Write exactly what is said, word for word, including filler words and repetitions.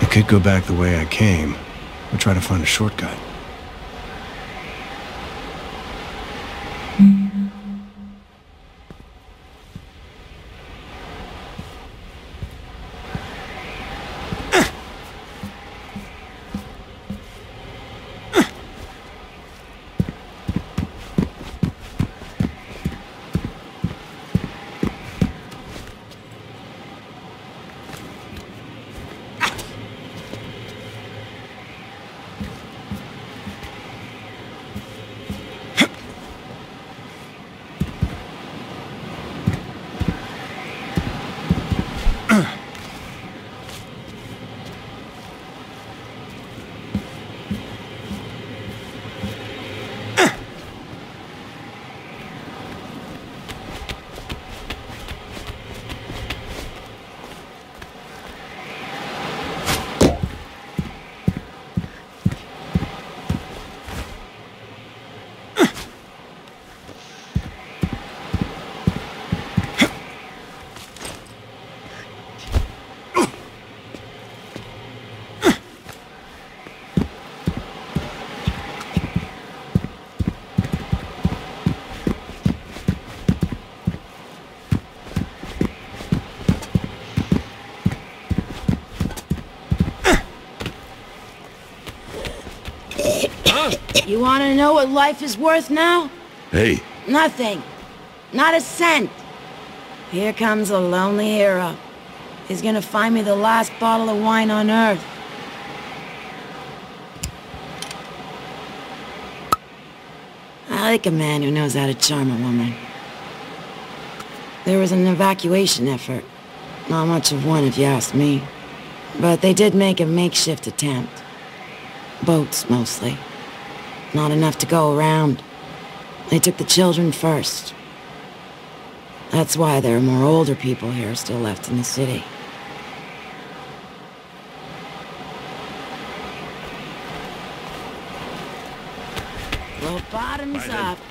could go back the way I came, or try to find a shortcut. You want to know what life is worth now? Hey. Nothing. Not a cent. Here comes a lonely hero. He's gonna find me the last bottle of wine on Earth. I like a man who knows how to charm a woman. There was an evacuation effort. Not much of one, if you ask me. But they did make a makeshift attempt. Boats, mostly. Not enough to go around. They took the children first. That's why there are more older people here still left in the city. Well, bottoms up.